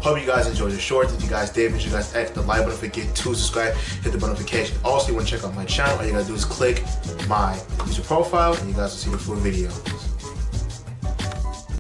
Hope you guys enjoyed the shorts. If you guys did, make sure you guys hit the like button, don't forget to subscribe, hit the notification. Also, you want to check out my channel, all you gotta do is click my user profile and you guys will see the full video.